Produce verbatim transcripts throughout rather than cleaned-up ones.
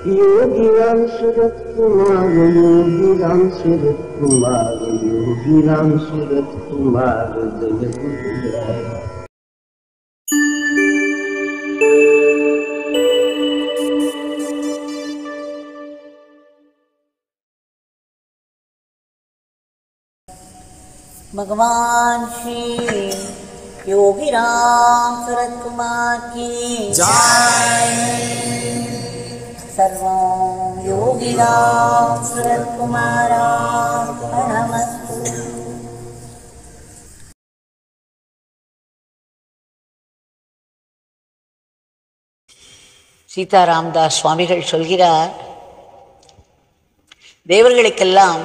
योगी राम सूरत कुमार योगी राम सूरत कुमार योगी राम सूरत कुमार जय गुरुदेव। भगवान श्री योगी राम सूरत कुमार की जय। सर्वं योगी राम सूरत कुमारार्पणमस्तु। சீதாராமதாஸ் சுவாமிகள் சொல்கிறார், தேவர்களுக்கெல்லாம்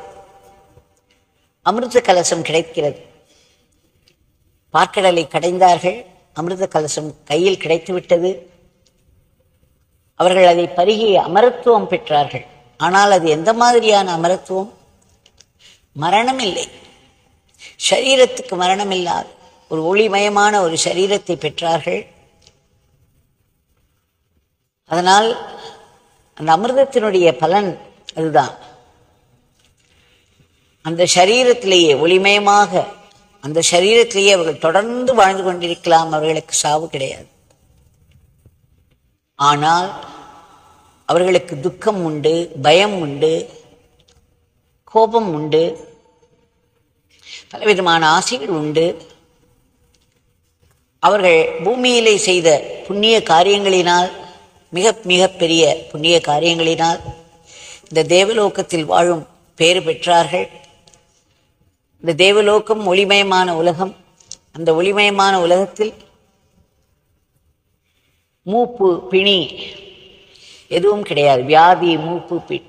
அமிர்த கலசம் கிடைக்கிறது. பார்க்கடலை கடைந்தார்கள், அமிர்த கலசம் கையில் கிடைத்துவிட்டது. அவர்கள் அதை பருகி அமரத்துவம் பெற்றார்கள். ஆனால் அது எந்த மாதிரியான அமரத்துவம்? மரணம் இல்லை, சரீரத்துக்கு மரணம் இல்லாத ஒரு ஒளிமயமான ஒரு சரீரத்தை பெற்றார்கள். அதனால் அந்த அமிர்தத்தினுடைய பலன் அதுதான். அந்த சரீரத்திலேயே ஒளிமயமாக அந்த சரீரத்திலேயே அவர்கள் தொடர்ந்து வாழ்ந்து கொண்டிருக்கலாம். அவர்களுக்கு சாவு கிடையாது. ஆனால் அவர்களுக்கு துக்கம் உண்டு, பயம் உண்டு, கோபம் உண்டு, பலவிதமான ஆசைகள் உண்டு. அவர்கள் பூமியிலே செய்த புண்ணிய காரியங்களினால், மிக மிக பெரிய புண்ணிய காரியங்களினால் இந்த தேவலோகத்தில் வாழும் பேறு பெற்றார்கள். இந்த தேவலோகம் ஒளிமயமான உலகம். அந்த ஒளிமயமான உலகத்தில் மூப்பு பிணி எதுவும் கிடையாது. வியாதி, மூப்பு, பிணி,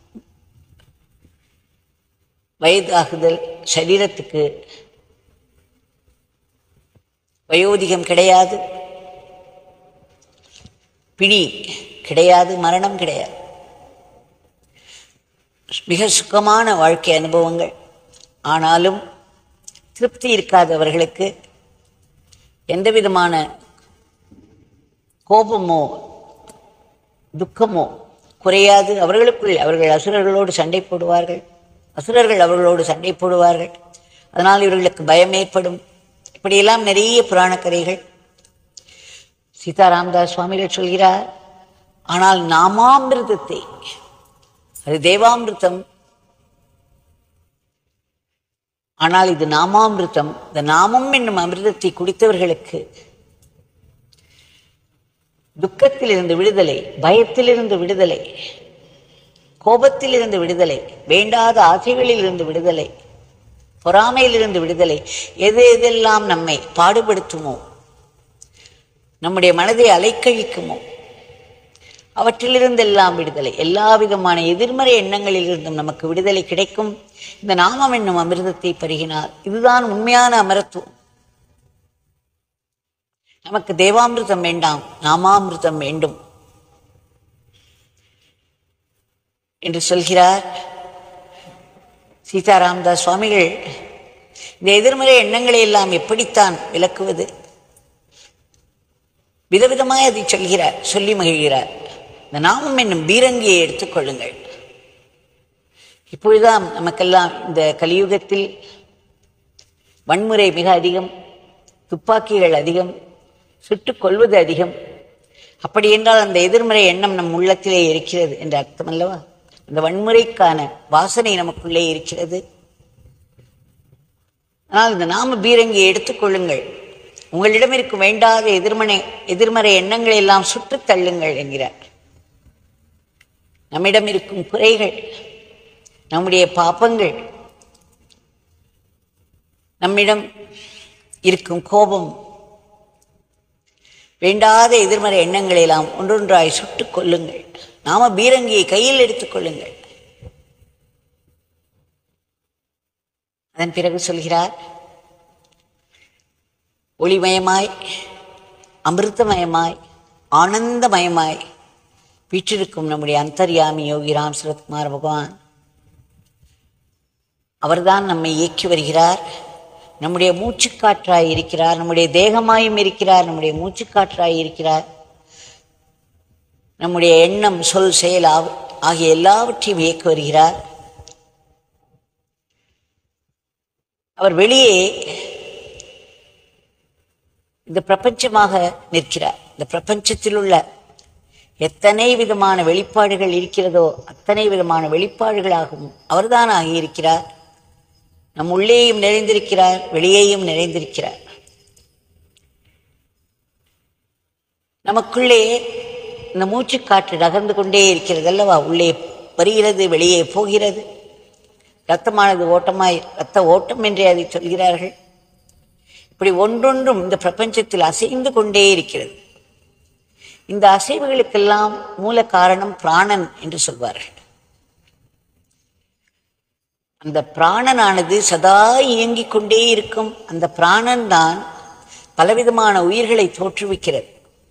வயதாகுதல், சரீரத்துக்கு வயோதிகம் கிடையாது, பிணி கிடையாது, மரணம் கிடையாது. மிக சுகமான வாழ்க்கை அனுபவங்கள். ஆனாலும் திருப்தி இருக்காதவர்களுக்கு எந்த விதமான கோபமோ துக்கமோ குறையாது. அவர்களுக்குள் அவர்கள் அசுரர்களோடு சண்டை போடுவார்கள், அசுரர்கள் அவர்களோடு சண்டை போடுவார்கள். அதனால் இவர்களுக்கு பயம் ஏற்படும். இப்படியெல்லாம் நிறைய புராண கதைகள் சீதாராமதாஸ் சுவாமிகள் சொல்கிறார். ஆனால் நாமாமிர்தத்தை, அது தேவாமிர்தம், ஆனால் இது நாமாமிர்தம். இந்த நாமம் என்னும் அமிர்தத்தை குடித்தவர்களுக்கு துக்கத்திலிருந்து விடுதலை, பயத்திலிருந்து விடுதலை, கோபத்திலிருந்து விடுதலை, வேண்டாத ஆசைகளிலிருந்து விடுதலை, பொறாமையிலிருந்து விடுதலை. எது எதெல்லாம் நம்மை பாடுபடுத்துமோ, நம்முடைய மனதை அலைக்கழிக்குமோ, அவற்றிலிருந்தெல்லாம் விடுதலை. எல்லா விதமான எதிர்மறை எண்ணங்களிலிருந்தும் நமக்கு விடுதலை கிடைக்கும் இந்த நாமம் என்னும் அமிர்தத்தை பருகினால். இதுதான் உண்மையான அமரத்துவம். நமக்கு தேவாமிர்தம் வேண்டாம், நாமாமிர்தம் வேண்டும் என்று சொல்கிறார் சீதாராமதாஸ் சுவாமிகள். இந்த எதிர்மறை எண்ணங்களை எல்லாம் எப்படித்தான் விளக்குவது? விதவிதமாய் அதை சொல்கிறார், சொல்லி மகிழ்கிறார். இந்த நாமம் என்னும் பீரங்கியை எடுத்துக்கொள்ளுங்கள். இப்பொழுதுதான் நமக்கெல்லாம் இந்த கலியுகத்தில் வன்முறை மிக அதிகம், துப்பாக்கிகள் அதிகம், சுட்டுக் கொள்வது அதிகம். அப்படி என்றால் அந்த எதிர்மறை எண்ணம் நம் உள்ளத்திலே இருக்கிறது என்ற அர்த்தம் அல்லவா? அந்த வன்முறைக்கான வாசனை நமக்குள்ளே இருக்கிறது. ஆனால் இந்த நாம பீரங்கியை எடுத்துக்கொள்ளுங்கள். உங்களிடம் இருக்கும் வேண்டாத எதிர்மனை எதிர்மறை எண்ணங்களை எல்லாம் சுட்டு தள்ளுங்கள் என்கிறார். நம்மிடம் இருக்கும் குறைகள், நம்முடைய பாபங்கள், நம்மிடம் இருக்கும் கோபம், வேண்டாத எதிர்மறை எண்ணங்களை எல்லாம் ஒன்றொன்றாய் சுட்டுக் கொள்ளுங்கள். நாம பீரங்கியை கையில் எடுத்துக் கொள்ளுங்கள். அதன் பிறகு சொல்கிறார், ஒளிமயமாய், அமிர்தமயமாய், ஆனந்தமயமாய் வீற்றிருக்கும் நம்முடைய அந்தர்யாமி யோகி ராம் சரத்குமார் பகவான், அவர்தான் நம்மை இயக்கி வருகிறார். நம்முடைய மூச்சுக்காற்றாய் இருக்கிறார், நம்முடைய தேகமாயும் இருக்கிறார், நம்முடைய மூச்சுக்காற்றாய் இருக்கிறார். நம்முடைய எண்ணம், சொல், செயல் ஆகிய எல்லாவற்றையும் இயக்கி வருகிறார். அவர் வெளியே இந்த பிரபஞ்சமாக நிற்கிறார். இந்த பிரபஞ்சத்தில் உள்ள எத்தனை விதமான வெளிப்பாடுகள் இருக்கிறதோ அத்தனை விதமான வெளிப்பாடுகளாகவும் அவர்தான் ஆகியிருக்கிறார். நம் உள்ளேயும் நிறைந்திருக்கிறார், வெளியேயும் நிறைந்திருக்கிறார். நமக்குள்ளே இந்த மூச்சு காற்று நகர்ந்து கொண்டே இருக்கிறது அல்லவா? உள்ளே வருகிறது, வெளியே போகிறது. இரத்தமானது ஓட்டமாய், இரத்த ஓட்டம் என்றே அதை சொல்கிறார்கள். இப்படி ஒன்றொன்றும் இந்த பிரபஞ்சத்தில் அசைந்து கொண்டே இருக்கிறது. இந்த அசைவுகளுக்கெல்லாம் மூல காரணம் பிராணன் என்று சொல்வார்கள். அந்த பிராணனானது சதா இயங்கிக் கொண்டே இருக்கும். அந்த பிராணன் தான் பலவிதமான உயிர்களை தோற்றுவிக்கிறது.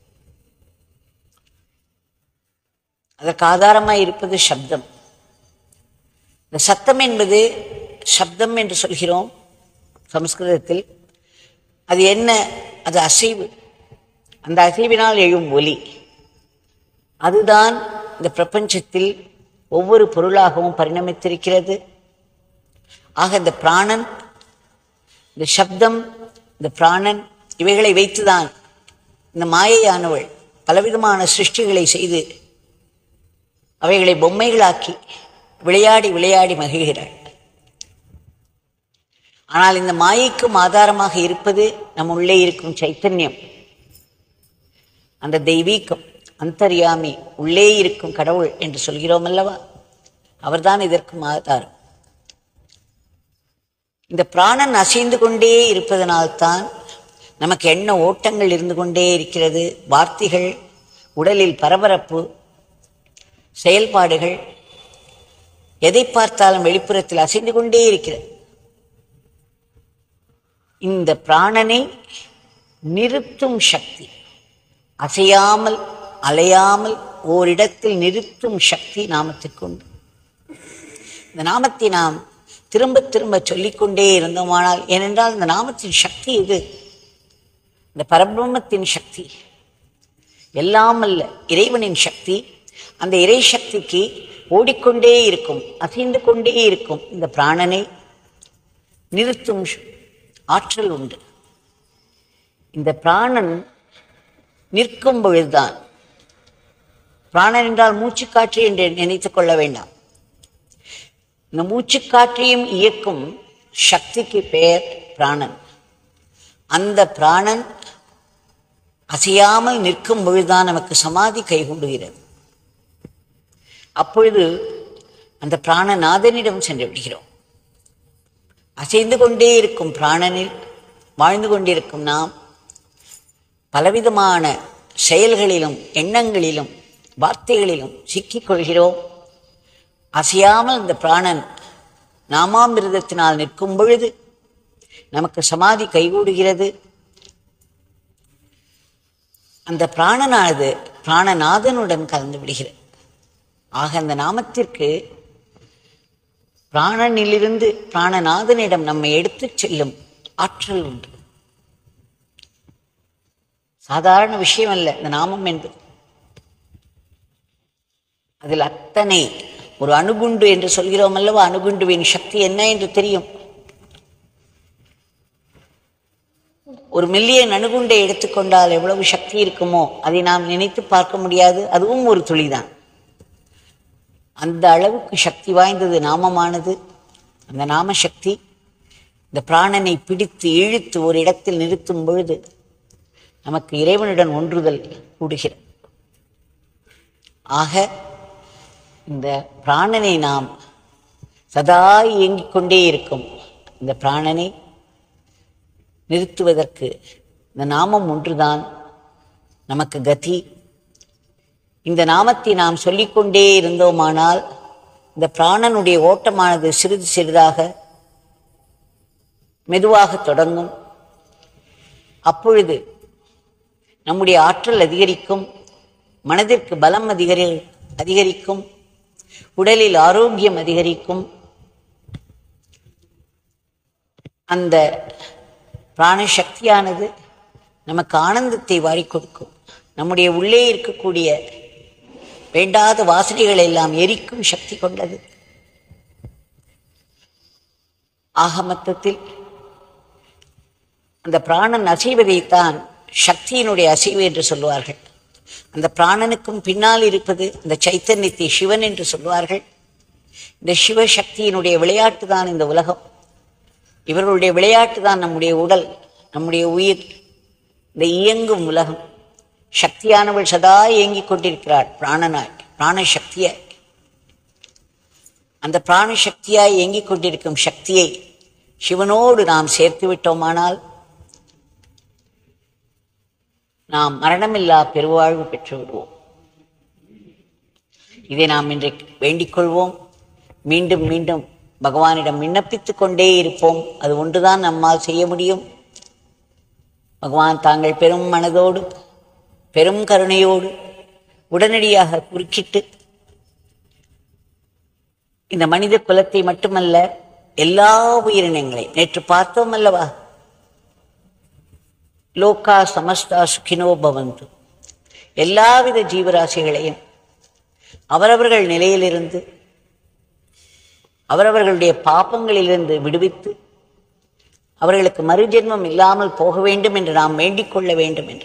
அதற்கு ஆதாரமாய் இருப்பது சப்தம். இந்த சத்தம் என்பது சப்தம் என்று சொல்கிறோம் சமஸ்கிருதத்தில். அது என்ன? அது அசைவு. அந்த அசைவினால் எழும் ஒலி. அதுதான் இந்த பிரபஞ்சத்தில் ஒவ்வொரு பொருளாகவும் பரிணமித்திருக்கிறது. ஆக இந்த பிராணன், இந்த சப்தம், இந்த பிராணன் இவைகளை வைத்துதான் இந்த மாயையானவள் பலவிதமான சிருஷ்டிகளை செய்து அவைகளை பொம்மைகளாக்கி விளையாடி விளையாடி மகிழ்கிறாள். ஆனால் இந்த மாயைக்கும் ஆதாரமாக இருப்பது நம் உள்ளே இருக்கும் சைத்தன்யம், அந்த தெய்வீகம், அந்தர்யாமி, உள்ளே இருக்கும் கடவுள் என்று சொல்கிறோம் அல்லவா? அவர்தான் இதற்கும் ஆதாரம். இந்த பிராணன் அசைந்து கொண்டே இருப்பதனால்தான் நமக்கு எண்ண ஓட்டங்கள் இருந்து கொண்டே இருக்கிறது. வார்த்தைகள், உடலில் பரபரப்பு, செயல்பாடுகள், எதை பார்த்தாலும் வெளிப்புறத்தில் அசைந்து கொண்டே இருக்கிறது. இந்த பிராணனை நிறுத்தும் சக்தி, அசையாமல் அலையாமல் ஓரிடத்தில் நிறுத்தும் சக்தி நாமத்திற்கு உண்டு. இந்த நாமத்தை நாம் திரும்ப திரும்ப சொல்லிக்கொண்டே இருந்தோமானால், ஏனென்றால் இந்த நாமத்தின் சக்தி இது, இந்த பரபிரம்மத்தின் சக்தி, எல்லாம் அல்ல இறைவனின் சக்தி. அந்த இறை சக்திக்கு ஓடிக்கொண்டே இருக்கும், அசைந்து கொண்டே இருக்கும் இந்த பிராணனை நிறுத்தும் ஆற்றல் உண்டு. இந்த பிராணன் நிற்கும் பொழுதுதான், பிராணன் என்றால் மூச்சுக்காற்று என்று நினைத்துக் கொள்ள வேண்டாம். இந்த மூச்சுக்காற்றையும் இயக்கும் சக்திக்கு பெயர் பிராணன். அந்த பிராணன் அசையாமல் நிற்கும் பொழுதுதான் நமக்கு சமாதி கைகூடுகிறது. அப்பொழுது அந்த பிராணநாதனிடம் சென்று விடுகிறோம். அசைந்து கொண்டே இருக்கும் பிராணனில் வாழ்ந்து கொண்டிருக்கும் நாம் பலவிதமான செயல்களிலும் எண்ணங்களிலும் வார்த்தைகளிலும் சிக்கிக்கொள்கிறோம். அசையாமல் இந்த பிராணன் நாமாமிர்தத்தினால் நிற்கும் பொழுது நமக்கு சமாதி கைகூடுகிறது. அந்த பிராணனானது பிராணநாதனுடன் கலந்து விடுகிறது. ஆக அந்த நாமத்திற்கு பிராணனிலிருந்து பிராணநாதனிடம் நம்மை எடுத்துச் செல்லும் ஆற்றல் உண்டு. சாதாரண விஷயம் அல்ல இந்த நாமம் என்பது. அதில் அத்தனை ஒரு அணுகுண்டு என்று சொல்கிறோம் அல்லவா? அணுகுண்டுவின் சக்தி என்ன என்று தெரியும். ஒரு மில்லியன் அணுகுண்டை எடுத்துக்கொண்டால் எவ்வளவு சக்தி இருக்குமோ அதை நாம் நினைத்து பார்க்க முடியாது. அதுவும் ஒரு துளிதான். அந்த அளவுக்கு சக்தி வாய்ந்தது நாமமானது. அந்த நாம சக்தி இந்த பிராணனை பிடித்து இழுத்து ஒரு இடத்தில் நிறுத்தும் பொழுது நமக்கு இறைவனுடன் ஒன்றுதல் கூடுகிறது. ஆக இந்த பிராணனை நாம் சதா இயங்கிக் கொண்டே இருக்கும் இந்த பிராணனை நிறுத்துவதற்கு இந்த நாமம் ஒன்றுதான் நமக்கு கதி. இந்த நாமத்தை நாம் சொல்லிக்கொண்டே இருந்தோமானால் இந்த பிராணனுடைய ஓட்டமானது சிறிது சிறிதாக மெதுவாக தொடங்கும். அப்பொழுது நம்முடைய ஆற்றல் அதிகரிக்கும், மனதிற்கு பலம் அதிகரி அதிகரிக்கும் உடலில் ஆரோக்கியம் அதிகரிக்கும். அந்த பிராணசக்தியானது நமக்கு ஆனந்தத்தை வாரி கொடுக்கும். நம்முடைய உள்ளே இருக்கக்கூடிய வேண்டாத வாசனைகளை எல்லாம் எரிக்கும் சக்தி கொண்டது. ஆக மொத்தத்தில் அந்த பிராணன் அசைவதைத்தான் சக்தியினுடைய அசைவு என்று சொல்லுவார்கள். அந்த பிராணனுக்கும் பின்னால் இருப்பது அந்த சைத்தன்யத்தை சிவன் என்று சொல்லுவார்கள். இந்த சிவசக்தியினுடைய விளையாட்டு தான் இந்த உலகம். இவர்களுடைய விளையாட்டு தான் நம்முடைய உடல், நம்முடைய உயிர், இந்த இயங்கும் உலகம். சக்தியானவள் சதா இயங்கிக் கொண்டிருக்கிறாள் பிராணனாய், பிராணசக்தியாய். அந்த பிராணசக்தியாய் இயங்கிக் கொண்டிருக்கும் சக்தியை சிவனோடு நாம் சேர்த்து விட்டோமானால் நாம் மரணமில்லா பெருவாழ்வு பெற்று விடுவோம். இதை நாம் இன்றைக்கு வேண்டிக் கொள்வோம். மீண்டும் மீண்டும் பகவானிடம் விண்ணப்பித்துக் கொண்டே இருப்போம். அது ஒன்றுதான் நம்மால் செய்ய முடியும். பகவான் தாங்கள் பெரும் மனதோடு பெரும் கருணையோடு உடனடியாக குறுக்கிட்டு இந்த மனித குலத்தை மட்டுமல்ல எல்லா உயிரினங்களையும், நேற்று பார்த்தோம் அல்லவா, லோகா சமஸ்தா சுகினோ பவந்து, எல்லாவித ஜீவராசிகளையும் அவரவர்கள் நிலையிலிருந்து அவரவர்களுடைய பாப்பங்களிலிருந்து விடுவித்து அவர்களுக்கு மறுஜென்மம் இல்லாமல் போக வேண்டும் என்று நாம் வேண்டிக் கொள்ள வேண்டும் என்று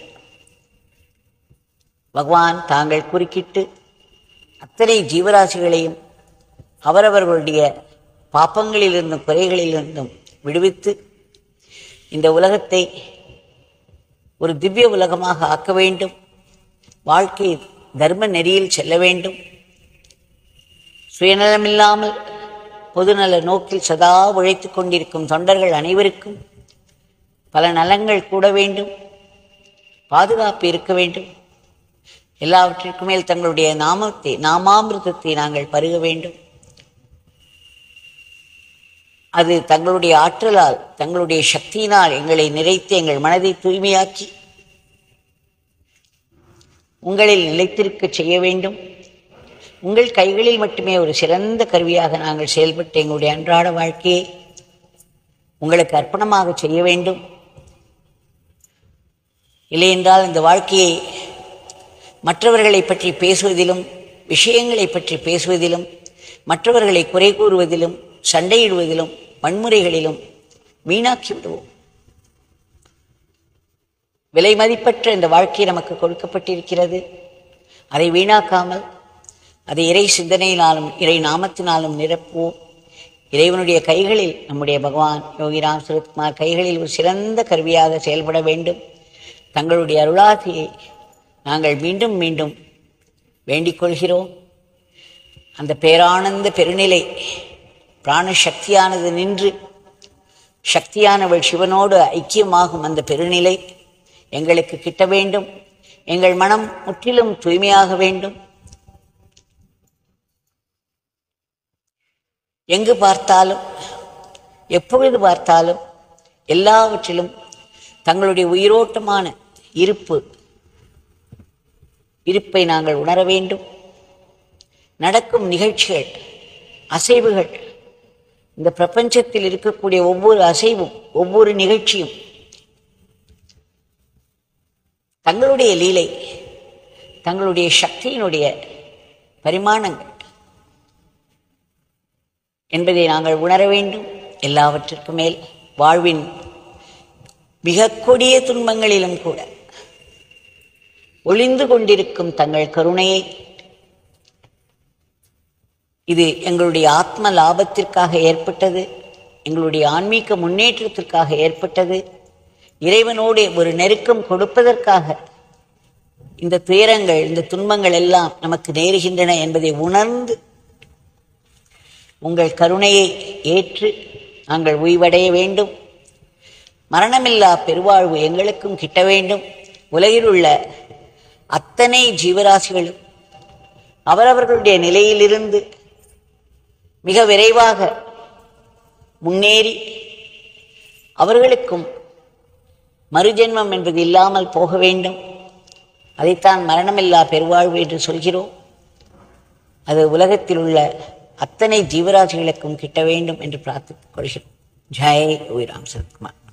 பகவான் தாங்கள் குறுக்கிட்டு அத்தனை ஜீவராசிகளையும் அவரவர்களுடைய பாப்பங்களிலிருந்தும் குறைகளிலிருந்தும் விடுவித்து இந்த உலகத்தை ஒரு திவ்ய உலகமாக ஆக்க வேண்டும். வாழ்க்கை தர்ம நெறியில் செல்ல வேண்டும். சுயநலமில்லாமல் பொதுநல நோக்கில் சதா உழைத்து கொண்டிருக்கும் தொண்டர்கள் அனைவருக்கும் பல நலங்கள் கூட வேண்டும், பாதுகாப்பு இருக்க வேண்டும். எல்லாவற்றிற்கு மேல் தங்களுடைய நாமத்தை நாமாமிர்தத்தை நாங்கள் பருக வேண்டும். அது தங்களுடைய ஆற்றலால் தங்களுடைய சக்தியினால் எங்களை நிறைத்து எங்கள் மனதை தூய்மையாக்கி உங்களில் நிலைத்திருக்க செய்ய வேண்டும். உங்கள் கைகளில் மட்டுமே ஒரு சிறந்த கருவியாக நாங்கள் செயல்பட்டு எங்களுடைய அன்றாட வாழ்க்கையை உங்களுக்கு அர்ப்பணமாக செய்ய வேண்டும். இல்லையென்றால் இந்த வாழ்க்கையை மற்றவர்களை பற்றி பேசுவதிலும், விஷயங்களை பற்றி பேசுவதிலும், மற்றவர்களை குறை கூறுவதிலும், சண்டையிடுவதிலும், வன்முறைகளிலும் வீணாக்கி விடுவோம். விலை மதிப்பற்ற இந்த வாழ்க்கை நமக்கு கொடுக்கப்பட்டிருக்கிறது. அதை வீணாக்காமல் அதை இறை சிந்தனையினாலும் இறை நாமத்தினாலும் நிரப்புவோம். இறைவனுடைய கைகளில், நம்முடைய பகவான் யோகிராம் சுரத்குமார் கைகளில் ஒரு சிறந்த கருவியாக செயல்பட வேண்டும். தங்களுடைய அருளாசியை நாங்கள் மீண்டும் மீண்டும் வேண்டிக் கொள்கிறோம். அந்த பேரானந்த பெருநிலை பிராணசக்தியானது நின்று சக்தியானவள் சிவனோடு ஐக்கியமாகும் அந்த பெருநிலை எங்களுக்கு கிட்ட வேண்டும். எங்கள் மனம் முற்றிலும் தூய்மையாக வேண்டும். எங்கு பார்த்தாலும் எப்பொழுது பார்த்தாலும் எல்லாவற்றிலும் தங்களுடைய உயிரோட்டமான இருப்பு இருப்பை நாங்கள் உணர வேண்டும். நடக்கும் நிகழ்ச்சிகள், அசைவுகள், இந்த பிரபஞ்சத்தில் இருக்கக்கூடிய ஒவ்வொரு அசைவும் ஒவ்வொரு நிகழ்ச்சியும் தங்களுடைய லீலை, தங்களுடைய சக்தியினுடைய பரிமாணங்கள் என்பதை நாங்கள் உணர வேண்டும். எல்லாவற்றிற்கு மேல் வாழ்வின் மிக கொடிய துன்பங்களிலும் கூட ஒளிந்து கொண்டிருக்கும் தங்கள் கருணையை, இது எங்களுடைய ஆத்ம லாபத்திற்காக ஏற்பட்டது, எங்களுடைய ஆன்மீக முன்னேற்றத்திற்காக ஏற்பட்டது, இறைவனோடு ஒரு நெருக்கம் கொடுப்பதற்காக இந்த துயரங்கள், இந்த துன்பங்கள் எல்லாம் நமக்கு நேருகின்றன என்பதை உணர்ந்து உங்கள் கருணையை ஏற்று நாங்கள் உய்வடைய வேண்டும். மரணமில்லா பெருவாழ்வு எங்களுக்கும் கிட்ட வேண்டும். உலகில் உள்ள அத்தனை ஜீவராசிகளும் அவரவர்களுடைய நிலையிலிருந்து மிக விரைவாக முன்னேறி அவர்களுக்கும் மறுஜென்மம் என்பது இல்லாமல் போக வேண்டும். அதைத்தான் மரணமில்லா பெருவாழ்வு என்று சொல்கிறோம். அது உலகத்தில் உள்ள அத்தனை ஜீவராசிகளுக்கும் கிட்ட வேண்டும் என்று பிரார்த்தித்துக் கொள்கிறோம். ஜெய் யோகிராம் சுரத்குமார்.